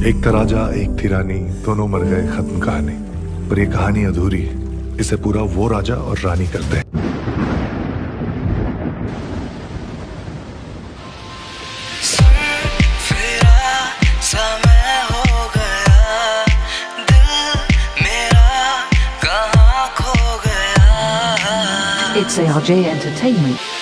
एक था राजा एक थी रानी, दोनों मर गए, खत्म कहानी। पर ये कहानी अधूरी है, इसे पूरा वो राजा और रानी करते हैं। It's ARJ Entertainment.